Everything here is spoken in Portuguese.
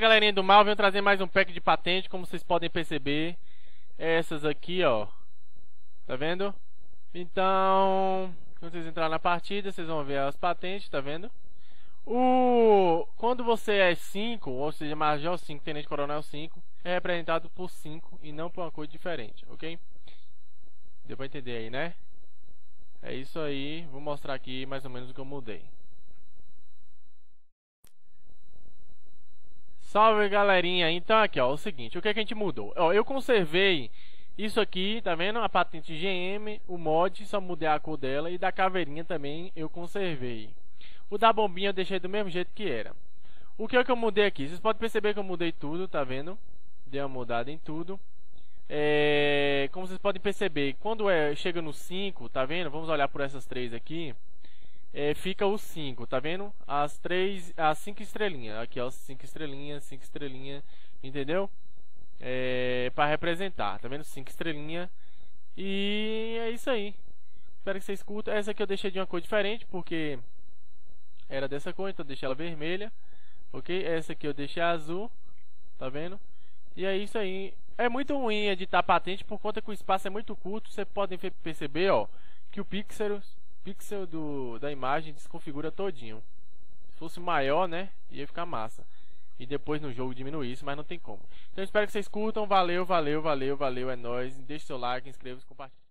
galerinha do mal, venho trazer mais um pack de patente. Como vocês podem perceber, essas aqui, ó, tá vendo? Então, quando vocês entrarem na partida, vocês vão ver as patentes, tá vendo? Quando você é 5, ou seja, Major 5, Tenente Coronel 5, é representado por 5 e não por uma cor diferente, ok? Deu pra entender aí, né? É isso aí, vou mostrar aqui mais ou menos o que eu mudei. Salve, galerinha. Então aqui, ó, o seguinte, o que é que a gente mudou? Ó, eu conservei isso aqui, tá vendo? A patente GM, o mod, só mudei a cor dela, e da caveirinha também eu conservei. O da bombinha eu deixei do mesmo jeito que era. O que é que eu mudei aqui? Vocês podem perceber que eu mudei tudo, tá vendo? Dei uma mudada em tudo. Como vocês podem perceber, quando chega no 5, tá vendo? Vamos olhar por essas três aqui. Fica o 5, tá vendo? As 5 estrelinhas. Aqui, ó, 5 estrelinhas, entendeu? Para representar, tá vendo? 5 estrelinhas. E é isso aí. Espero que vocês curtam. Essa aqui eu deixei de uma cor diferente, porque era dessa cor, então eu deixei ela vermelha. Ok? Essa aqui eu deixei azul, tá vendo? E é isso aí. É muito ruim editar patente por conta que o espaço é muito curto. Você pode perceber, ó, que o pixel da imagem desconfigura todinho. Se fosse maior, né, ia ficar massa. E depois no jogo diminuir isso, mas não tem como. Então espero que vocês curtam. Valeu, valeu, valeu, valeu. É nóis. Deixe seu like, inscreva-se, compartilhe.